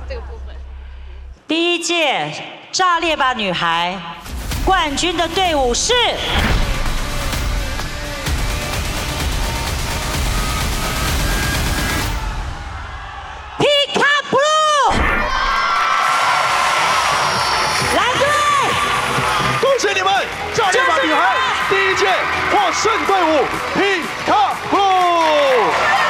这个部分。 第一届炸裂吧女孩冠军的队伍是Pika Blue 蓝队， 恭喜你们！炸裂吧女孩第一届获胜队伍 Pika Blue。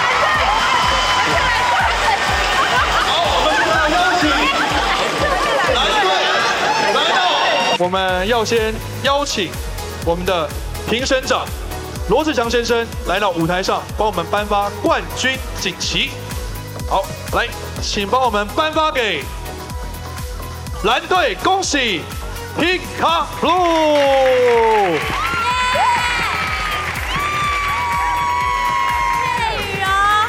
好，我们现在邀请蓝队来到，我们要先邀请我们的评审长罗志祥先生来到舞台上，帮我们颁发冠军锦旗。好，来，请帮我们颁发给蓝队，恭喜 Pika Blue。 雨啊！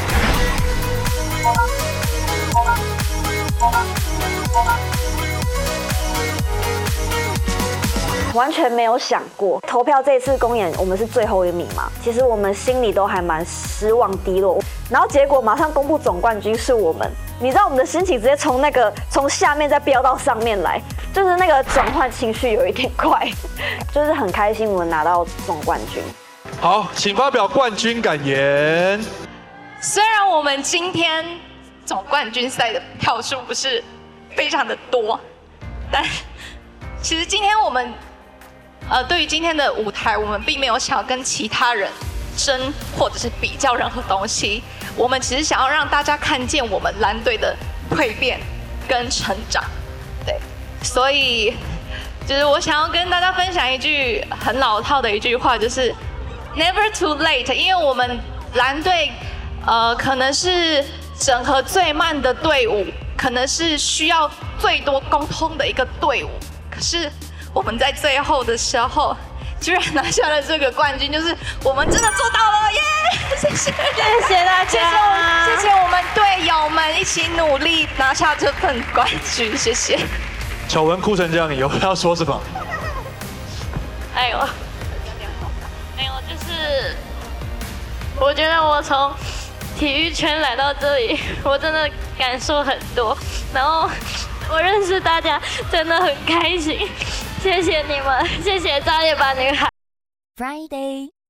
完全没有想过投票这次公演我们是最后一名嘛，其实我们心里都还蛮失望低落，然后结果马上公布总冠军是我们，你知道我们的心情直接从下面再飙到上面来，就是那个转换情绪有一点快，就是很开心我们拿到总冠军。 好，请发表冠军感言。 虽然我们今天总冠军赛的票数不是非常的多，但其实今天我们对于今天的舞台，我们并没有想要跟其他人争或者是比较任何东西，我们只是想要让大家看见我们蓝队的蜕变跟成长。对，所以就是我想要跟大家分享一句很老套的一句话，就是 Never too late， 因为我们蓝队可能是整合最慢的队伍，可能是需要最多沟通的一个队伍，可是我们在最后的时候居然拿下了这个冠军，就是我们真的做到了耶！谢谢，谢谢大家，谢谢我们队友们一起努力拿下这份冠军，谢谢。 巧文哭成这样，有要说什么？ 哎呦，就是我觉得我从体育圈来到这里，我真的感受很多，然后我认识大家真的很开心，谢谢你们，谢谢炸裂吧女孩。 Friday。